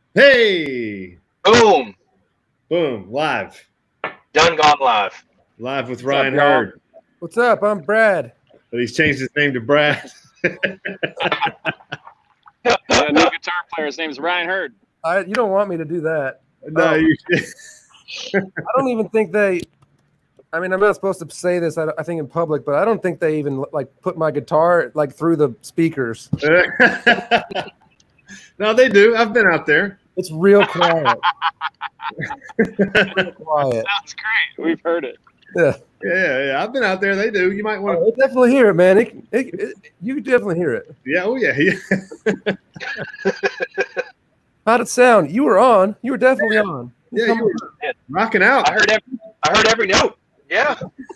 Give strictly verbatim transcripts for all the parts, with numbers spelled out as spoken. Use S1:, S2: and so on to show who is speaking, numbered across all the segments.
S1: Hey!
S2: Boom!
S1: Boom! Live.
S2: Done gone live.
S1: Live with
S3: What's
S1: Ryan
S3: up, y'all?
S1: Hurd.
S3: What's up? I'm Brad.
S1: But he's changed his name to Brad.
S4: Yeah, new guitar player. His name's Ryan Hurd.
S3: I you don't want me to do that.
S1: no,
S3: Oh.
S1: you
S3: I don't even think they. I mean, I'm not supposed to say this. I, I think in public, but I don't think they even like put my guitar like through the speakers.
S1: No, they do. I've been out there.
S3: It's real quiet. real quiet.
S4: Sounds great. We've heard it.
S3: Yeah,
S1: Yeah, yeah. I've been out there. They do. You might want to.
S3: oh, they definitely hear it, man. It, it, it, you can definitely hear it.
S1: Yeah. Oh, yeah. yeah.
S3: How'd it sound? You were on. You were definitely on.
S1: Yeah,
S3: Come
S1: you were
S2: Yeah.
S1: rocking out.
S2: I heard every I heard every note. Yeah.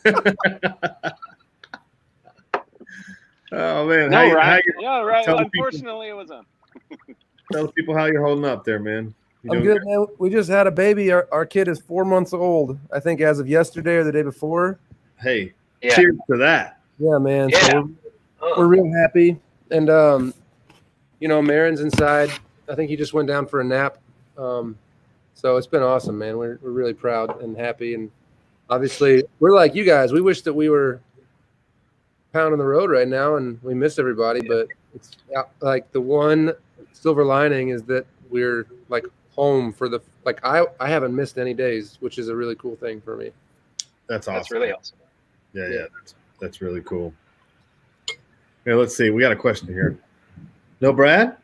S1: Oh man.
S4: No,
S1: how you,
S4: right?
S1: how you,
S4: Yeah, right.
S1: tell
S4: Well,
S1: people-
S4: unfortunately, it was on.
S1: tell people how you're holding up there, man. You
S3: I'm
S1: doing
S3: good, man. We just had a baby. Our, our kid is four months old. I think as of yesterday or the day before.
S1: Hey,
S2: Yeah.
S1: cheers to that.
S3: Yeah, man.
S2: Yeah.
S3: So we're, we're real happy. And, um, you know, Marin's inside. I think he just went down for a nap. Um, so it's been awesome, man. We're, we're really proud and happy. And obviously, we're like you guys. We wish that we were pounding the road right now and we miss everybody. But it's like the one silver lining is that we're like home for the like I, I haven't missed any days, which is a really cool thing for me.
S1: That's awesome.
S2: That's really awesome.
S1: Yeah, yeah. That's, that's really cool. Yeah, let's see. We got a question here. No, Brad?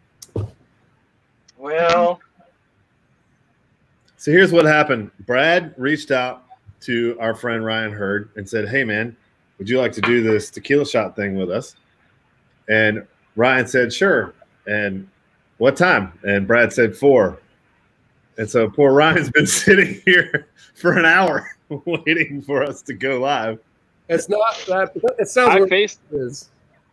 S2: Well,
S1: So here's what happened. Brad reached out to our friend Ryan Hurd and said, hey, man, would you like to do this tequila shot thing with us? And Ryan said, sure. And what time? And Brad said four. And so poor Ryan's been sitting here for an hour waiting for us to go live.
S3: It's not that. It sounds
S4: I
S3: like
S4: faced
S3: it is.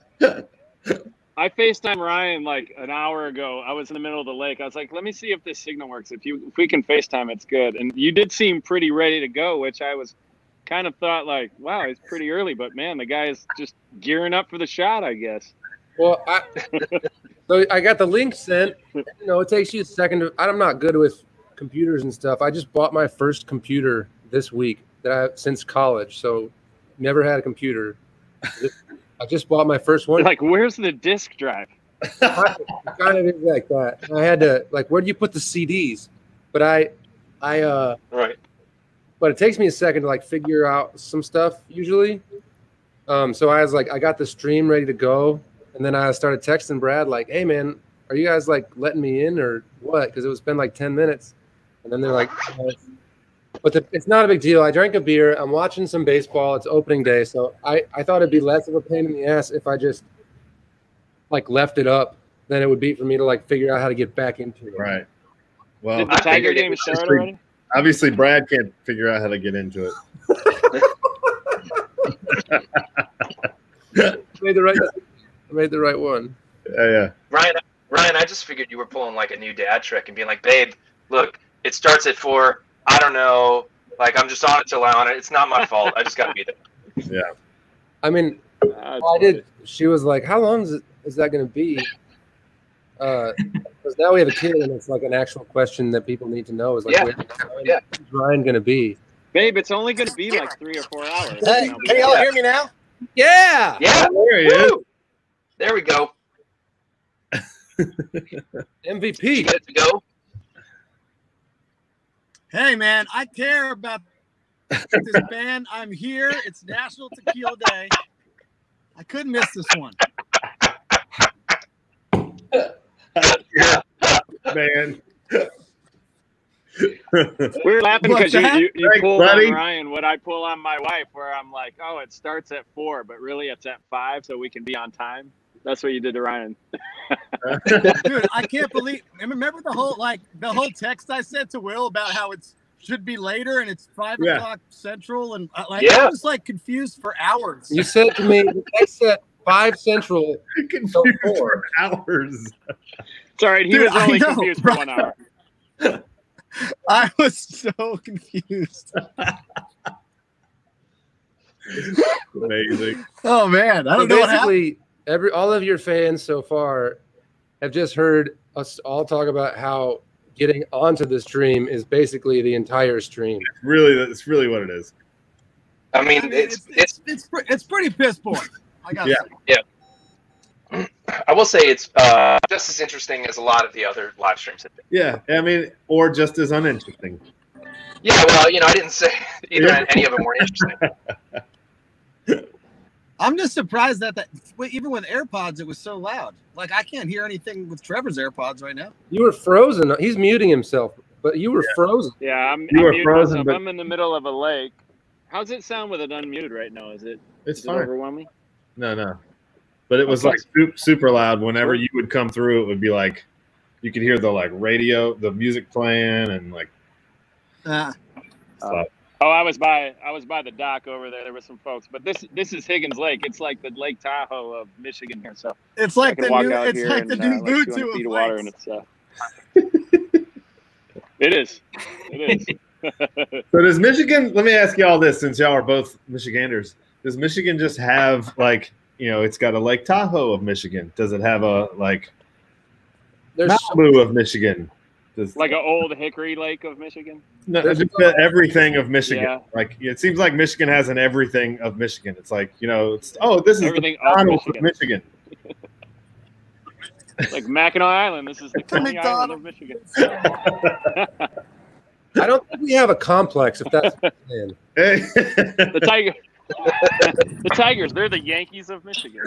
S4: I FaceTimed Ryan like an hour ago. I was in the middle of the lake. I was like, let me see if this signal works. If you if we can FaceTime, it's good. And you did seem pretty ready to go, which I was kind of thought like, wow, it's pretty early, but man, the guy is just gearing up for the shot, I guess.
S3: Well, I, so I got the link sent. You know, it takes you a second to. I'm not good with computers and stuff. I just bought my first computer this week that I since college. So never had a computer. I just bought my first one.
S4: Like, where's the disk drive?
S3: It kind of is like that. I had to like, where do you put the C Ds? But I, I, uh,
S2: right.
S3: but it takes me a second to like figure out some stuff usually. Um, so I was like, I got the stream ready to go, and then I started texting Brad like, "Hey man, are you guys like letting me in or what?" Because it was been like ten minutes, and then they're like, oh. But the, it's not a big deal. I drank a beer. I'm watching some baseball. It's opening day, so I I thought it'd be less of a pain in the ass if I just like left it up than it would be for me to like figure out how to get back into it.
S1: Right. Well,
S4: Did the
S2: I
S4: Tiger
S2: figured it
S4: game
S2: was
S4: start
S1: just-
S4: already?
S1: obviously Brad can't figure out how to get into it.
S3: I made the right. I made the right one.
S1: Yeah, yeah.
S2: Ryan, Ryan, I just figured you were pulling like a new dad trick and being like, babe, look, it starts at four. I don't know. Like, I'm just on it till I on it. It's not my fault. I just got to be there.
S1: Yeah.
S3: I mean,
S4: Uh,
S3: well, I did. She was like, "How long is, it, is that going to be?" Uh, because now we have a kid, and it's like an actual question that people need to know. Is like,
S2: Yeah.
S3: where,
S2: Yeah.
S3: where's Ryan going to be?
S4: Babe, it's only going to be like three or four hours.
S5: Hey,
S4: And I'll be
S5: can y'all
S4: back.
S5: hear me now?
S3: Yeah.
S2: Yeah.
S1: There he is.
S2: Woo! There we go.
S3: M V
S2: You
S3: P.
S2: get it to go?
S5: Hey, man, I care about this band. I'm here. It's National Tequila Day. I couldn't miss this one.
S1: Man.
S4: We were laughing
S5: What's
S4: because you,
S5: that?
S4: you, you
S1: Thanks,
S4: pulled
S1: buddy.
S4: on Ryan what I pull on my wife, where I'm like, oh, it starts at four, but really it's at five, so we can be on time. That's what you did to Ryan.
S5: Dude, I can't believe. Remember the whole like the whole text I sent to Will about how it's should be later and it's five
S1: Yeah.
S5: o'clock central and uh, like
S2: Yeah.
S5: I was like confused for hours.
S3: You said to me, I said five central.
S1: Confused
S3: So
S1: for
S3: four.
S1: hours.
S4: It's all right. He
S5: Dude,
S4: was only
S5: I know,
S4: confused for
S5: right?
S4: one hour.
S5: I was so confused.
S1: Amazing.
S5: Oh man, I
S3: So
S5: don't know what happened.
S3: basically, every all of your fans so far have just heard us all talk about how getting onto the stream is basically the entire stream.
S1: It's really, that's really what it is.
S2: I mean,
S5: I mean,
S2: it's,
S5: it's
S2: it's
S5: it's it's, pre- it's pretty piss poor. I got to
S1: Yeah.
S5: say.
S2: I will say it's uh, just as interesting as a lot of the other live streams have been.
S1: Yeah, I mean, or just as uninteresting.
S2: Yeah, well, you know, I didn't say either
S1: Yeah.
S2: any of them were interesting.
S5: I'm just surprised that that even with AirPods, it was so loud. Like I can't hear anything with Trevor's AirPods right now.
S3: You were frozen. He's muting himself, but you were
S1: Yeah.
S3: frozen.
S4: Yeah, I'm,
S1: You
S4: I'm
S1: were
S4: muted
S1: frozen,
S4: myself.
S1: but-
S4: I'm in the middle of a lake. How's it sound with it unmuted right now? Is it,
S1: It's
S4: is it
S1: fine.
S4: overwhelming?
S1: No, no. But it was
S4: Okay.
S1: like super, super loud. Whenever you would come through, it would be like you could hear the like radio, the music playing, and like
S5: Uh,
S1: stuff.
S4: Oh, I was by I was by the dock over there. There were some folks, but this this is Higgins Lake. It's like the Lake Tahoe of Michigan here. So
S5: it's
S4: I
S5: like
S4: can
S5: the
S4: walk
S5: new.
S4: out
S5: It's
S4: here
S5: like
S4: and
S5: the
S4: uh,
S5: new
S4: like
S5: Bluetooth
S4: two hundred feet
S5: of
S4: of water, and
S5: lakes.
S4: it's uh, it is, it is.
S1: So does Michigan? Let me ask you all this, since y'all are both Michiganders. Does Michigan just have like you know, it's got a Lake Tahoe of Michigan? Does it have a like
S3: There's
S1: Malibu of Michigan? Does,
S4: Like an old Hickory Lake of Michigan.
S1: no,
S3: there's-
S1: just the everything of Michigan.
S4: Yeah.
S1: Like it seems like Michigan has an everything of Michigan. It's like you know, it's oh, this is
S4: Everything
S1: the
S4: of
S1: McDonald's of
S4: Michigan.
S1: Michigan.
S4: Like Mackinac Island. This is the Coney Island of Michigan.
S3: I don't think we have a complex, if that's what you're saying.
S4: The Tiger, the Tigers. They're the Yankees of Michigan.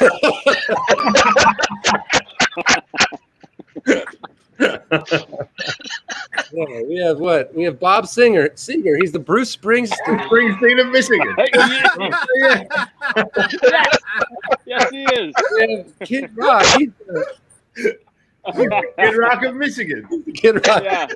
S3: Yeah, we have what? We have Bob Singer. Singer. He's the Bruce Springsteen.
S1: Springsteen of Michigan.
S4: yes, yes, he is.
S3: We have Kid Rock. He's the
S1: Kid Rock of Michigan.
S3: Kid Rock.
S4: Yeah,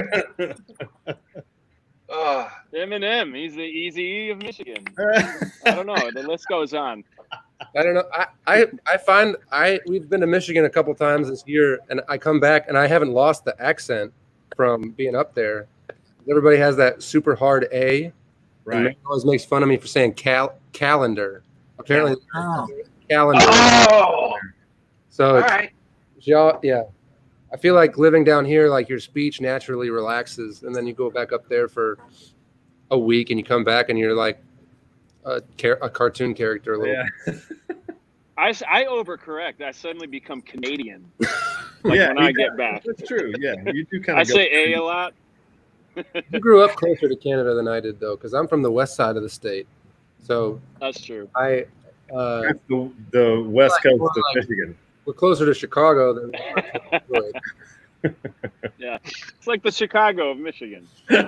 S2: Ugh.
S4: Eminem. He's the Easy E of Michigan. I don't know. The list goes on.
S3: I don't know. I, I I find I we've been to Michigan a couple times this year, and I come back and I haven't lost the accent from being up there. Everybody has that super hard A. And
S1: Right.
S3: Matt always makes fun of me for saying cal calendar. Apparently,
S5: Oh.
S3: calendar.
S2: Oh,
S3: So
S2: all
S3: it's,
S2: right.
S3: y'all, yeah. I feel like living down here, like your speech naturally relaxes, and then you go back up there for a week, and you come back, and you're like a, car- a cartoon character. A little.
S1: Yeah.
S4: I, s- I overcorrect. I suddenly become Canadian. Like
S1: Yeah,
S4: when I
S1: you
S4: get
S1: got-
S4: back.
S1: That's true. Yeah, you do kind
S4: I
S1: of.
S4: say A a lot.
S3: You grew up closer to Canada than I did, though, because I'm from the west side of the state. So
S4: That's true.
S3: I uh,
S1: That's the, the west
S3: Like,
S1: coast
S3: more
S1: of
S3: like-
S1: Michigan.
S3: we're closer to Chicago than Detroit.
S4: Yeah, it's like the Chicago of Michigan.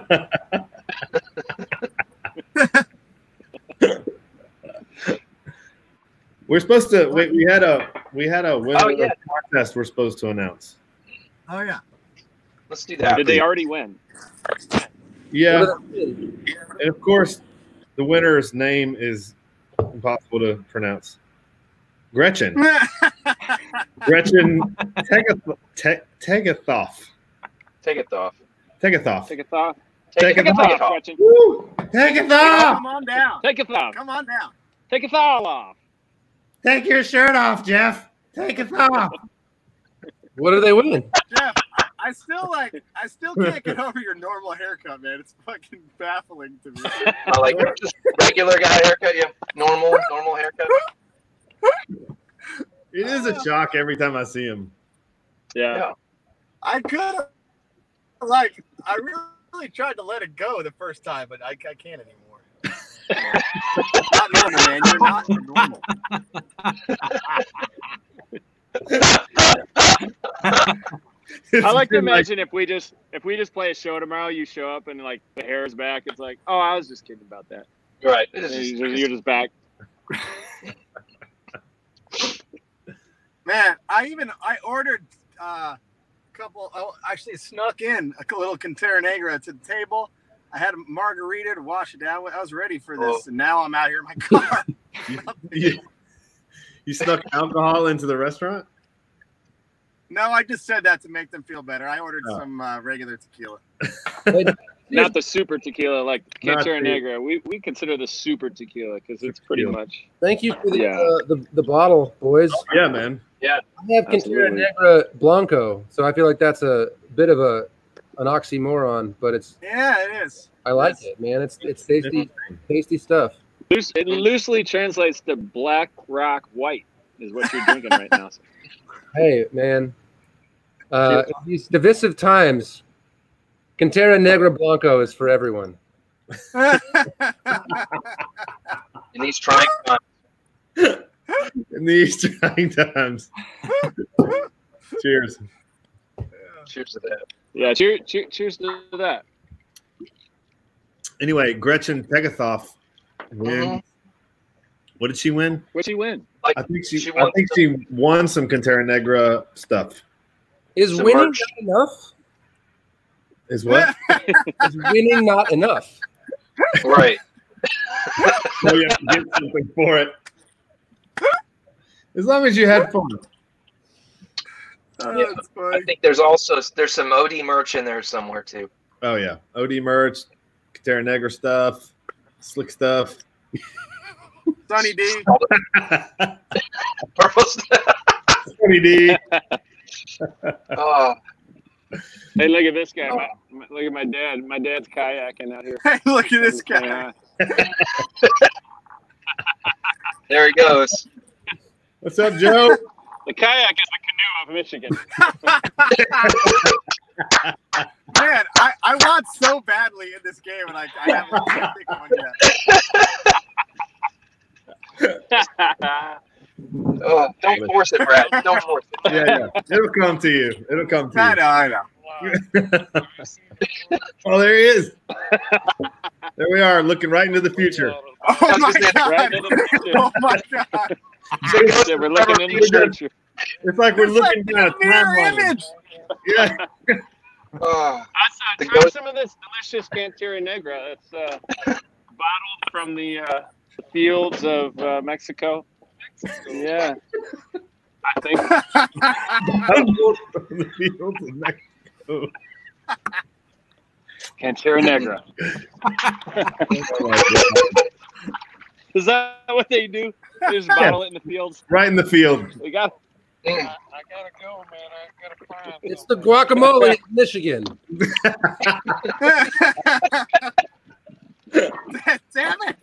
S1: We're supposed to. We, we had a we had a winner
S2: Oh, yeah.
S1: of the contest. We're supposed to announce.
S5: Oh yeah.
S2: Let's do that.
S4: Did they already win?
S1: Yeah,
S3: What did I do?
S1: and of course, the winner's name is impossible to pronounce. Gretchen. Gretchen Tegathoff. Te- Tegathoff.
S2: Take it off.
S1: Tegathoff.
S4: Take a thought.
S1: Take
S2: it
S1: a
S2: off.
S4: Take a thought, Gretchen.
S1: Woo! Tegathoff.
S5: Come on down.
S4: Take a thought.
S5: Come on down.
S4: Take a thought off.
S1: Take your shirt off, Jeff. Take it off.
S3: What do they win?
S5: Jeff, I, I still like. I still can't get over your normal haircut, man. It's fucking baffling to me.
S2: I like just regular guy haircut. Yeah, normal, normal haircut.
S1: It is a shock every time I see him.
S4: Yeah.
S2: Yeah.
S5: I could have, like, I really tried to let it go the first time, but I, I can't anymore. Not normal, man. You're not normal.
S4: I like to
S1: been
S4: imagine if we just if we just play a show tomorrow, you show up and like the hair is back. It's like, oh, I was just kidding about that.
S2: Right.
S4: And
S2: It's just-
S4: You're just, you're just back.
S5: Man, I even I ordered uh, a couple. Oh, actually snuck in a little Conterra Negra to the table. I had a margarita to wash it down with. I was ready for this,
S2: Oh.
S5: and now I'm out here in my car.
S1: you, you snuck alcohol into the restaurant?
S5: No, I just said that to make them feel better. I ordered
S1: Oh.
S5: some uh, regular tequila.
S4: Not the super tequila, like
S1: Not
S4: Conterra
S1: the-
S4: Negra. We we consider the super tequila because it's pretty
S1: Tequila.
S4: much.
S3: Thank you for the
S4: Yeah.
S3: uh, the, the bottle, boys.
S1: Yeah, man.
S3: I have Conterra
S4: Absolutely.
S3: Negra Blanco, so I feel like that's a bit of a an oxymoron, but it's
S5: Yeah, it is.
S3: I like it, man. It's it's tasty, tasty stuff.
S4: Loose, it loosely translates to Black Rock White, is what you're drinking right now. So.
S3: Hey, man. Uh, in these divisive times, Cantera Negra Blanco is for everyone.
S2: In these trying times.
S1: In these trying times. Cheers.
S2: Cheers to that.
S4: Yeah, cheer, cheer, cheers to that.
S1: Anyway, Gretchen Pegathoff wins.
S2: Mhm.
S1: What did she win?
S4: What'd she win?
S2: Like,
S1: I think she,
S2: she
S1: I
S2: won
S1: think she won some Cantera Negra stuff.
S3: Is
S2: Some
S3: winning
S2: merch.
S3: not enough?
S1: Is what?
S3: Is winning not enough?
S2: right.
S1: So you have to get something for it. As long as you had fun.
S5: Oh,
S2: Yeah,
S5: that's
S2: I
S5: funny.
S2: think there's also there's some O D merch in there somewhere too.
S1: Oh yeah, O D merch, Cantera Negra stuff, slick stuff.
S5: Sonny D.
S2: Purple stuff.
S1: Sonny D.
S2: Oh,
S4: Hey, look at this guy. My, my, look at my dad. My dad's kayaking out here.
S5: Hey, look at this guy.
S4: Yeah.
S2: there he goes.
S1: What's up, Joe?
S4: The kayak is the canoe of Michigan.
S5: Man, I, I want so badly in this game, and I, I haven't can't pick one yet.
S2: Oh, don't force it, Brad. Don't force it.
S1: Yeah, yeah. It'll come to you. It'll come to
S5: I
S1: you.
S5: know, I know.
S1: Oh, there he is. There we are, looking right into the future.
S5: Oh my
S2: Right
S5: god!
S4: into the future.
S5: Oh my god!
S4: Yeah, we're looking in the future.
S1: It's like we're
S5: It's
S1: looking
S5: like
S1: down a
S5: a mirror
S1: timeline.
S5: image.
S1: Yeah.
S2: Oh,
S4: I
S2: The
S4: saw, try
S2: ghost-
S4: some of this delicious Cantera Negra. It's uh, bottled from the uh, fields of uh, Mexico. Yeah, I think
S1: From the fields of Mexico.
S4: Cantera Negra.
S1: Oh my God.
S4: Is that what they do? They just bottle it in the fields.
S1: Right in the field.
S4: We got.
S2: mm.
S4: I gotta go, man. I gotta find.
S3: It's the guacamole in Michigan.
S5: Damn it!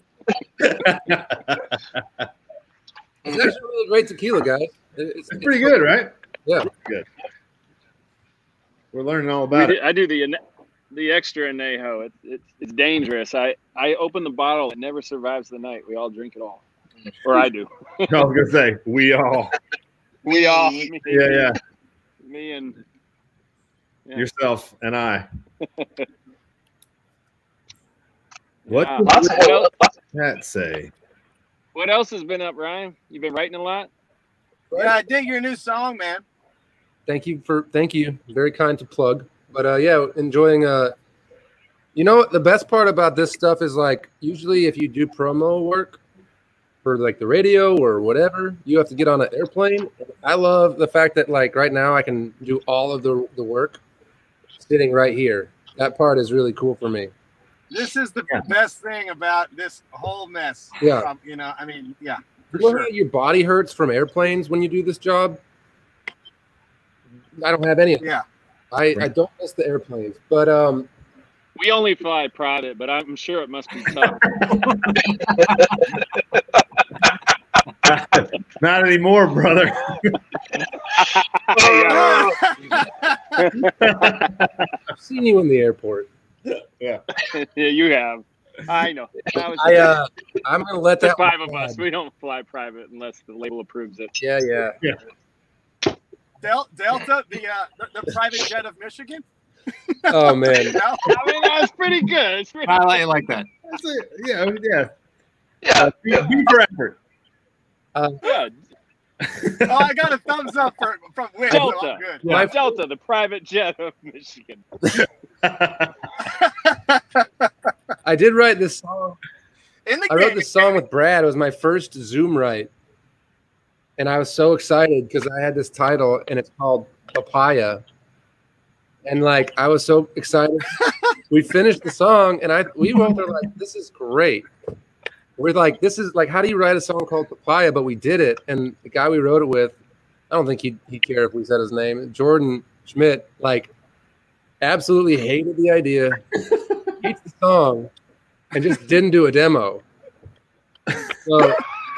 S3: It's actually really great tequila, guys. It's,
S1: It's pretty good, right?
S3: Yeah.
S1: Good. We're learning all about it.
S4: I do the the extra anejo. It's it's it's dangerous. I I open the bottle. It never survives the night. We all drink it all, or I do.
S1: I was gonna say we all.
S4: We all. Me,
S1: Yeah, yeah.
S4: Me and yeah.
S1: Yourself and I. What
S4: Yeah.
S1: did
S2: Lots of,
S4: What else?
S1: that say?
S4: What else has been up, Ryan? You've been writing a lot.
S5: Yeah, I dig your new song, man.
S3: Thank you for thank you. Very kind to plug. But uh yeah, enjoying uh you know the best part about this stuff is like usually if you do promo work for like the radio or whatever, you have to get on an airplane. I love the fact that like right now I can do all of the the work sitting right here. That part is really cool for me.
S5: This is the
S1: Yeah.
S5: best thing about this whole mess.
S3: Yeah.
S5: Um, you know, I mean, yeah, for
S3: You know
S5: sure.
S3: how your body hurts from airplanes when you do this job? I don't have any of that.
S5: Yeah.
S3: I, I don't miss the airplanes. But um
S4: We only fly private, but I'm sure it must be tough.
S1: Not anymore, brother.
S2: Oh,
S3: I've seen you in the airport.
S1: Yeah.
S4: Yeah, you have. I know. I was
S3: I uh I'm gonna let
S4: There's
S3: that
S4: five
S3: one
S4: of us.
S3: slide.
S4: We don't fly private unless the label approves it.
S3: Yeah, yeah.
S5: Del- Delta, the, uh, the the private jet of Michigan.
S3: Oh man.
S5: No?
S4: I mean, that's pretty good. It's pretty.
S6: I like it like that.
S1: That's it. Yeah, yeah.
S2: yeah.
S1: Be, be for effort.
S4: good.
S5: Oh, I got a thumbs up for, from Wick. So
S4: Delta.
S5: I'm good.
S3: My-
S4: Delta, the private jet of Michigan.
S3: I did write this song.
S5: In the
S3: I wrote
S5: game,
S3: this song with Brad. It was my first Zoom write. And I was so excited because I had this title and it's called Papaya. And like I was so excited. We finished the song and I we both were like, this is great. We're like, this is like, how do you write a song called Papaya? But we did it. And the guy we wrote it with, I don't think he'd, he'd care if we said his name, Jordan Schmidt, like absolutely hated the idea, hates the song, and just didn't do a demo. So,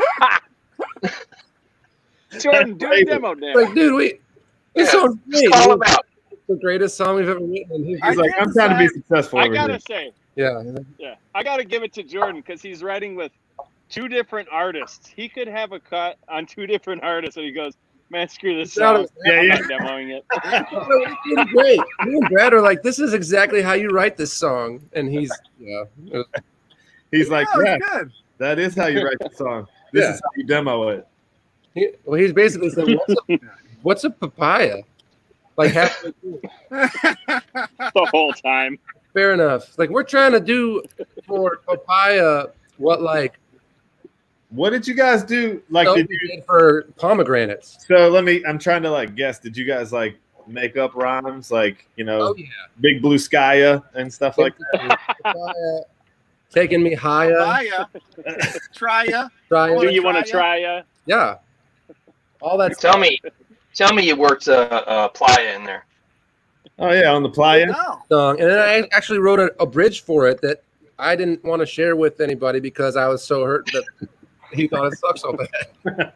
S4: Jordan, do a demo now.
S3: like, dude, we this
S2: Yeah,
S3: song's
S2: Just
S3: great.
S2: call him out.
S3: It's the greatest song we've ever written. And he's
S1: He's like,
S5: can't
S1: I'm trying to be
S5: decide.
S1: successful.
S4: I
S1: over
S4: gotta
S1: here.
S4: say,
S3: yeah,
S4: yeah, I gotta give it to Jordan because he's writing with two different artists. He could have a cut on two different artists, and he goes, "Man, screw this
S3: It's out
S4: song.
S3: of-
S1: Yeah,
S4: I'm
S1: yeah.
S4: not demoing it."
S3: it's really great. Me and Brad are like, this is exactly how you write this song, and he's yeah. it was-
S1: He's like,
S5: Oh,
S1: yeah,
S5: it's good.
S1: that is how you write the song. This
S3: Yeah.
S1: is how you demo it.
S3: He, well, he's basically saying, what's a, what's a papaya? Like, halfway through.
S4: The whole time.
S3: Fair enough. Like, we're trying to do for papaya what like
S1: What did you guys do? Like,
S3: Sophie
S1: did you?
S3: did for pomegranates.
S1: So let me. I'm trying to like guess. Did you guys like make up rhymes, like you know,
S3: Oh yeah,
S1: Big Blue Skya and stuff like that?
S3: papaya, taking me higher.
S5: Maya, try ya.
S3: Trying,
S4: Do you want to
S5: try
S4: try? Uh,
S3: yeah, all that.
S2: Tell me, tell me you worked uh, uh, Playa in there.
S1: Oh yeah, on the playa.
S5: No.
S3: song, and then I actually wrote a, a bridge for it that I didn't want to share with anybody because I was so hurt that he thought it sucked so bad.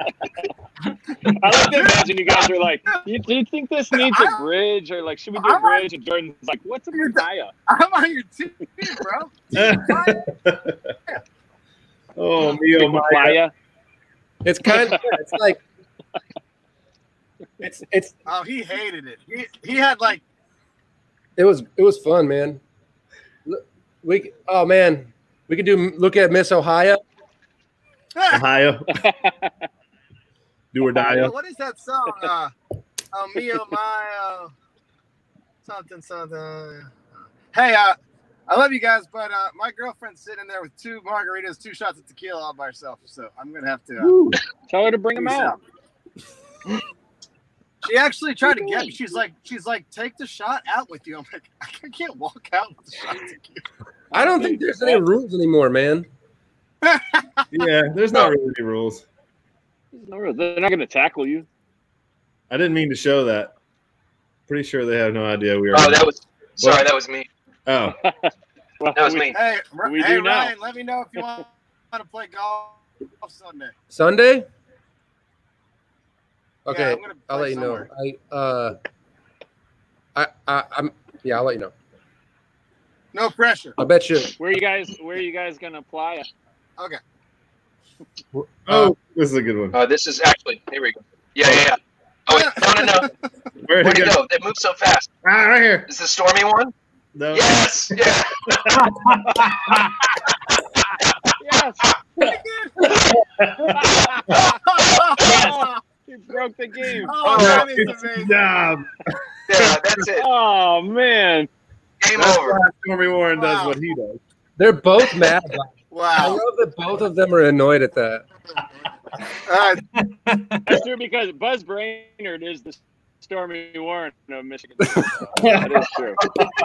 S4: I like to imagine you guys are like, you, do you think this needs a bridge? Or like, should we do a bridge? And Jordan's like, what's a papaya?
S5: I'm on your team, bro.
S1: Oh me, oh my.
S4: Papaya?
S3: It's kind of it's like it's it's
S5: Oh, he hated it. He he had like
S3: it was it was fun, man. Look, We oh man, we could do look at Miss Ohio.
S1: Ohio. Do or die.
S5: uh, what is that song? Uh, oh, me oh my uh, something something. Hey, uh, I love you guys, but uh, my girlfriend's sitting there with two margaritas, two shots of tequila all by herself, so I'm gonna have to. Uh,
S4: Tell her to bring them
S5: peace
S4: out.
S5: out. She actually tried to get me. She's like, she's like, take the shot out with you. I'm like, I can't walk out with the shot of tequila.
S3: I don't think there's any rules anymore, man.
S1: Yeah, there's not really any rules.
S4: No, they're not going to tackle you.
S1: I didn't mean to show that. Pretty sure they have no idea we are.
S2: Oh, that was sorry, that was me.
S1: Oh,
S4: Well,
S2: That was
S4: we-
S2: me.
S5: Hey, R-
S4: We
S5: hey
S4: do now.
S5: Ryan, let me know if you want, want to play golf Sunday.
S3: Sunday? Okay,
S5: Yeah, I'm gonna
S3: I'll
S5: play
S3: let you know.
S5: somewhere.
S3: I uh, I, I I'm yeah, I'll let you know.
S5: No pressure.
S3: I bet you.
S4: Where you guys? Where are you guys going to apply?
S5: Okay.
S1: oh, this is a good one.
S2: Uh, this is actually here we go. Yeah, yeah, yeah. Oh wait, no, no, no.
S1: Where'd
S2: Where'd
S1: he
S2: it
S1: go?
S2: go? They moved so fast.
S1: Ah, right here.
S2: Is the stormy one?
S1: No.
S2: Yes. Yeah.
S4: Yes, you broke the game.
S5: Oh,
S1: Oh,
S5: that is
S1: good
S5: amazing.
S1: job.
S2: Yeah, that's it.
S4: Oh man,
S2: Game
S1: That's
S2: over.
S1: why Stormy Warren does
S5: Wow.
S1: what he does.
S3: They're both mad. I
S5: Wow.
S3: love that both of them are annoyed at that.
S5: Uh,
S4: that's true because Buzz Brainerd is the Stormy Warren of Michigan. That is true.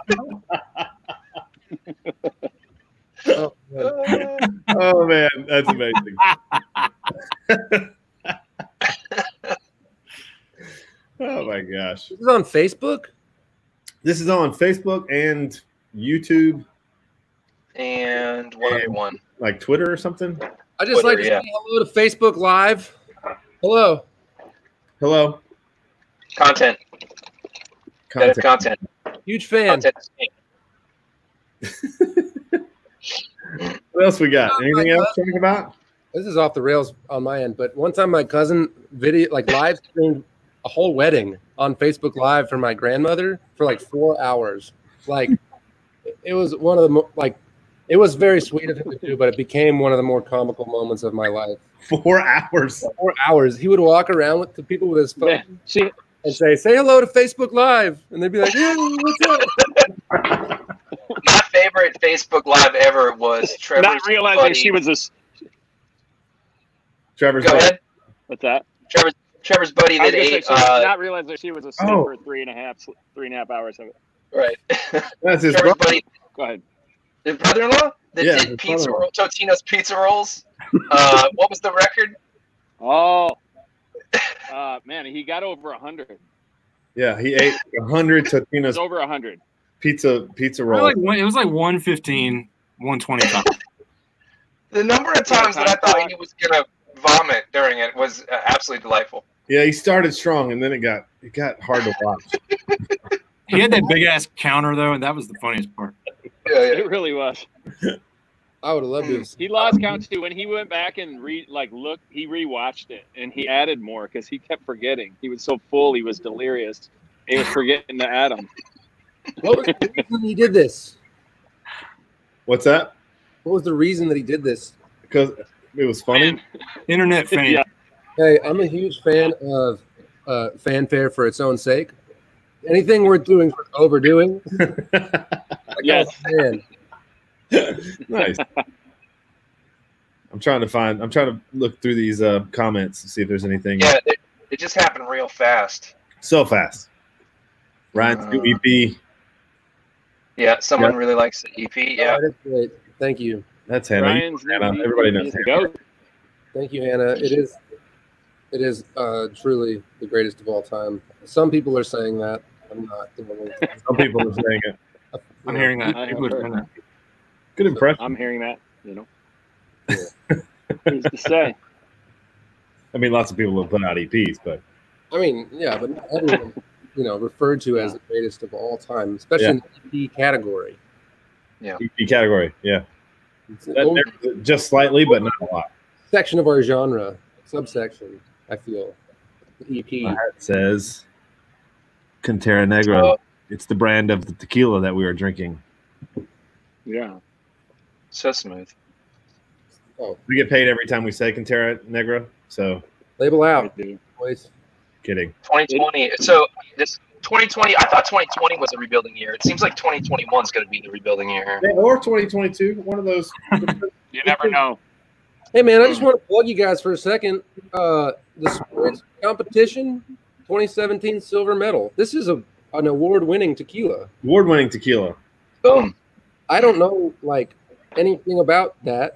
S3: Oh, man.
S1: Oh man, that's amazing. Oh my gosh.
S3: This is on Facebook.
S1: This is on Facebook and YouTube,
S2: And one other one.
S1: like Twitter or something.
S3: I just
S2: Twitter,
S3: like to
S2: yeah.
S3: say hello to Facebook Live. Hello.
S1: Hello.
S2: Content. Better
S1: Content.
S2: content.
S3: Huge fan.
S2: Content is king.
S1: What else we got?
S3: Oh,
S1: Anything
S3: my
S1: else
S3: God.
S1: to talk about?
S3: This is off the rails on my end, but one time my cousin video like live streamed a whole wedding on Facebook Live for my grandmother for like four hours. Like it was one of the mo- like it was very sweet of him to do, but it became one of the more comical moments of my life.
S1: Four hours.
S3: Four hours. He would walk around with the people with his phone
S4: Man, she,
S3: and say, "Say hello to Facebook Live," and they'd be like, "Yeah, what's up?"
S2: My favorite Facebook Live ever was Trevor's
S4: not realizing
S2: buddy.
S4: she was a. s-
S1: Trevor's
S2: Go
S1: buddy.
S2: ahead.
S4: What's that?
S2: Trevor's Trevor's buddy
S4: I was
S2: that
S4: gonna say,
S2: ate.
S4: she was
S2: Uh,
S4: not realizing she was asleep
S1: Oh.
S4: for three and a half, three and a half hours of it.
S2: right.
S1: That's his
S2: Trevor's
S1: brother.
S2: buddy,
S4: Go ahead.
S2: his brother-in-law that
S1: Yeah, his
S2: did pizza
S1: brother-in-law.
S2: roll, Totino's pizza rolls. Uh, what was the record?
S4: Oh, uh, man, he got over a hundred.
S1: Yeah, he ate a hundred
S4: It's
S1: Totino's
S4: over a hundred.
S1: pizza pizza
S6: It was
S1: rolls.
S6: like one- it was like one fifteen, one twenty-five.
S2: The number of times that I thought he was gonna vomit during it was uh, absolutely delightful.
S1: Yeah, he started strong and then it got it got hard to watch.
S6: He had that big ass counter though, and that was the funniest part.
S2: Yeah, yeah.
S4: It really was.
S3: I would have loved to. have-
S4: He lost count too. When he went back and re like looked, he rewatched it and he added more because he kept forgetting. He was so full, he was delirious. He was forgetting to add them.
S3: What was the reason he did this?
S1: What's that?
S3: What was the reason that he did this?
S1: Because it was funny.
S4: Man.
S6: Internet fame.
S4: Yeah.
S3: Hey, I'm a huge fan of uh, fanfare for its own sake. Anything worth doing for overdoing.
S4: Yes.
S3: Man.
S1: Nice. I'm trying to find. I'm trying to look through these uh, comments to see if there's anything.
S2: Yeah, it, it just happened real fast.
S1: So fast. Ryan's
S2: Uh,
S1: new E P.
S2: Yeah, someone
S1: Yeah.
S2: really likes the E P. Yeah.
S3: Oh, that's great. Thank you.
S1: That's Hannah.
S4: Ryan's
S1: Hannah.
S4: new
S1: Everybody
S4: E P
S1: knows
S4: is a
S1: Hannah.
S4: goat.
S3: Thank you, Hannah. It is it is uh, truly the greatest of all time. Some people are saying that. I'm not.
S1: Some people are saying it.
S6: I'm hearing that.
S4: I
S6: People are
S4: heard.
S6: hearing that.
S1: Good impression.
S4: I'm hearing that, you know. Who's to say?
S1: I mean, lots of people have put out E Ps, but
S3: I mean, yeah, but not everyone, you know, referred to as the greatest of all time, especially
S1: Yeah.
S3: in the E P category.
S1: E P category, yeah,
S3: It's the
S1: That-
S3: only
S1: there- just slightly, but not a lot.
S3: section of our genre, subsection, I feel. The E P.
S1: My hat says Cantera Negro.
S2: Oh.
S1: It's the brand of the tequila that we were drinking.
S4: Yeah.
S2: So smooth.
S1: We get paid every time we say Cantera Negro, so
S3: Label
S4: I
S3: out,
S4: do.
S3: boys.
S1: kidding.
S2: twenty twenty. So this twenty twenty. I thought twenty twenty was a rebuilding year. It seems like twenty twenty-one is going to be the rebuilding year.
S1: Yeah, or twenty twenty-two, one of those.
S4: You never know.
S3: Hey, man, I just want to plug you guys for a second. Uh, the sports competition twenty seventeen silver medal. This is a an award-winning tequila.
S1: Award-winning tequila.
S2: Boom.
S3: I don't know, like, anything about that.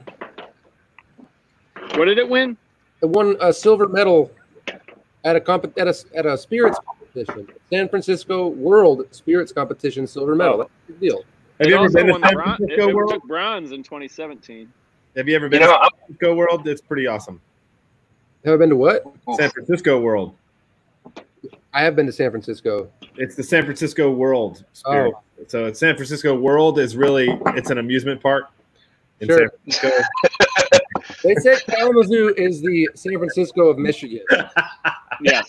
S4: What did it win?
S3: It won a silver medal at a comp- at a at a spirits competition, San Francisco World Spirits Competition silver medal. That's a big deal.
S1: Have
S4: It
S1: you ever
S4: also
S1: been to
S4: won the
S1: San
S4: bron-
S1: Francisco
S4: it, it
S1: World?
S4: took bronze in twenty seventeen.
S1: Have you ever
S2: You
S1: been
S2: know,
S1: to
S2: I'm,
S1: San Francisco World? It's pretty awesome.
S3: Have I been to what?
S1: San Francisco World.
S3: I have been to San Francisco.
S1: It's the San Francisco World Spirit. So it's San Francisco World is really it's an amusement park in
S3: Sure.
S1: San Francisco.
S3: They said Kalamazoo is the San Francisco of Michigan.
S4: Yes.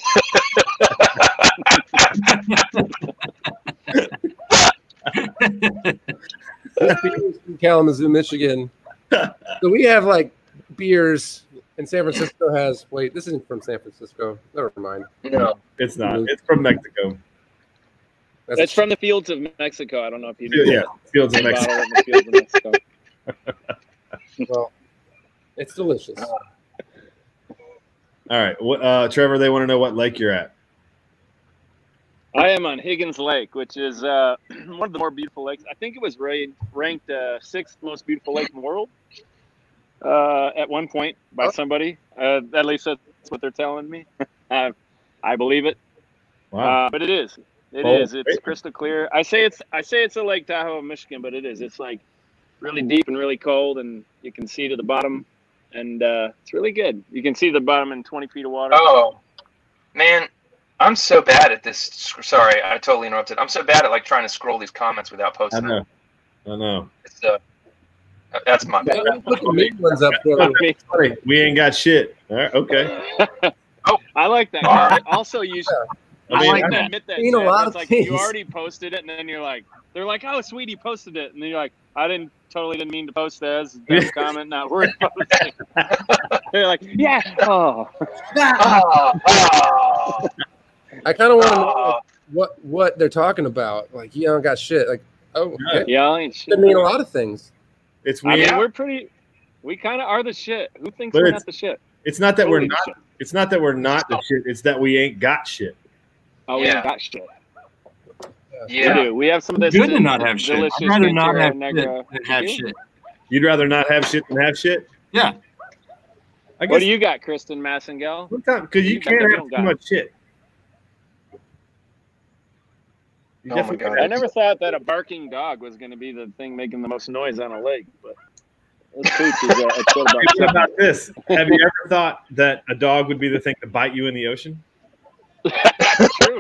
S3: This beer is from Kalamazoo, Michigan. So we have like beers, and San Francisco has. Wait, this isn't from San Francisco. Never mind.
S2: no.
S1: It's not. It's from Mexico.
S3: That's
S4: That's from the fields of Mexico. I don't know if you
S1: Yeah,
S4: knew.
S1: Fields of
S4: that.
S1: Mexico.
S4: Bottle of the fields of Mexico.
S3: well, it's delicious.
S1: All right, Wh- uh, Trevor. They want to know what lake you're at.
S4: I am on Higgins Lake, which is uh, one of the more beautiful lakes. I think it was ranked, ranked uh, sixth most beautiful lake in the world uh, at one point by somebody. Uh, at least that's what they're telling me. uh, I believe it.
S1: Wow.
S4: Uh, but it is. It
S1: Oh,
S4: is. It's
S1: great.
S4: crystal clear. I say it's. I say it's a Lake Tahoe of Michigan, but it is. It's like really deep and really cold, and you can see to the bottom, and uh, it's really good. You can see the bottom in twenty feet of water.
S2: Oh, man, I'm so bad at this. Sorry, I totally interrupted. I'm so bad at like trying to scroll these comments without
S1: I
S2: posting them.
S1: know. I know.
S2: It's, uh, that's my bad.
S3: Put the meat ones up there.
S4: Okay.
S1: Sorry, we ain't got shit. All right, okay.
S4: I like that.
S2: All right.
S4: Also, you.
S1: I mean,
S4: I like
S1: I-
S4: to admit that.
S3: seen a
S4: Chad.
S3: lot
S4: It's
S3: of
S4: like
S3: things.
S4: you already posted it, and then you're like, they're like, "Oh, sweet, he posted it," and then you're like, "I didn't totally didn't mean to post that. It's a dumb comment, not worth posting." They're like, "Yeah, oh,
S2: Oh, oh,
S3: I kind of want to know
S2: oh.
S3: like, what what they're talking about. Like, you don't got shit. Like, oh, okay.
S4: yeah, I ain't shit."
S3: Could mean a lot of things.
S1: it's
S4: I
S1: we.
S4: mean,
S2: Yeah.
S4: we're pretty. We kind of are the shit. Who thinks
S1: But
S4: we're
S1: it's-
S4: not the shit?
S1: It's not that we're
S4: Holy
S1: not.
S4: shit.
S1: It's not that we're not the shit. It's that we ain't got shit.
S4: Oh, we
S2: Yeah.
S4: ain't got shit.
S2: Yeah.
S4: We do. We have some of this.
S6: Good to not have shit.
S4: delicious
S6: I'd rather not
S4: Cantera
S6: have
S4: Negra
S6: shit than have
S4: tequila.
S6: shit.
S1: You'd rather not have shit than have shit.
S6: Yeah.
S1: I
S4: What
S1: guess
S4: do you got, Kristen Massengale?
S1: because you
S4: you got-
S1: can't
S4: you
S1: have
S4: don't
S1: too
S4: got-
S1: much shit. You
S2: Oh my
S1: definitely
S2: God.
S4: I never thought that a barking dog was going to be the thing making the most noise on a lake, but this pooch is a, a chill about
S1: What
S4: something.
S1: about this? Have you ever thought that a dog would be the thing to bite you in the ocean?
S4: True.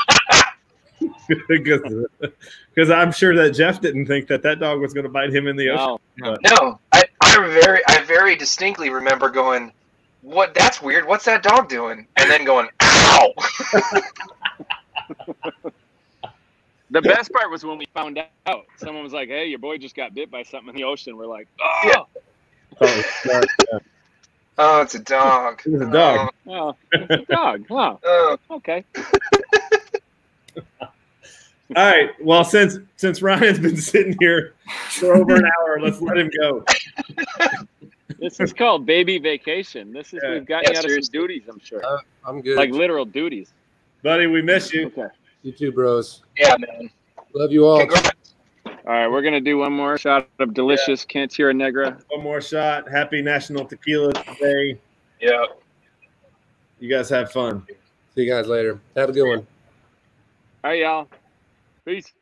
S1: Because I'm sure that Jeff didn't think that that dog was going to bite him in the ocean.
S4: No.
S2: No, I, I very I very distinctly remember going, "What? That's weird. What's that dog doing?" And then going, "Ow!"
S4: The best part was when we found out. Someone was like, "Hey, your boy just got bit by something in the ocean." We're like, "Oh,
S2: Yeah.
S1: Oh, yeah, yeah.
S2: Oh, it's a dog.
S1: It was a dog.
S4: oh it's a dog. Huh?
S2: Oh,
S4: Okay."
S1: All right. Well, since since Ryan's been sitting here for over an hour, let's let him go.
S4: This is called baby vacation. This is
S1: Yeah.
S4: we've gotten
S2: Yeah,
S4: you out of some
S2: seriously.
S4: duties, I'm sure,
S3: Uh, I'm good.
S4: like literal duties.
S1: Buddy, we miss you.
S4: Okay.
S3: You too, bros.
S2: yeah, man.
S3: Love you all.
S2: Congrats.
S4: All right, we're gonna do one more shot of delicious Cantera Negra.
S1: One more shot. Happy National Tequila Day.
S2: Yeah.
S1: You guys have fun.
S3: See you guys later. Have a good one.
S4: All right, y'all. Peace.